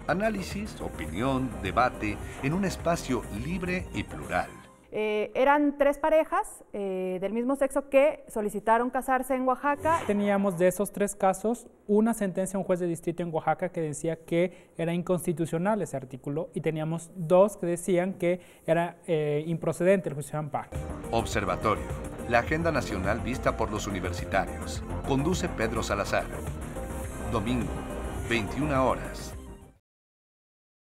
Análisis, opinión, debate en un espacio libre y plural. Eran 3 parejas del mismo sexo que solicitaron casarse en Oaxaca. Teníamos de esos 3 casos una sentencia de un juez de distrito en Oaxaca que decía que era inconstitucional ese artículo y teníamos 2 que decían que era improcedente el juicio de amparo. Observatorio, la agenda nacional vista por los universitarios. Conduce Pedro Salazar. Domingo, 21 horas.